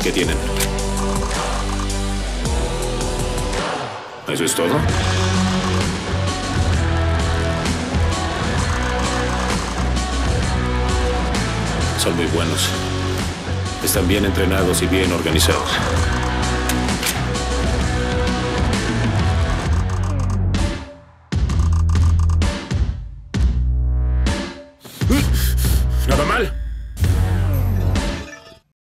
que tienen. ¿Eso es todo? Son muy buenos. Están bien entrenados y bien organizados.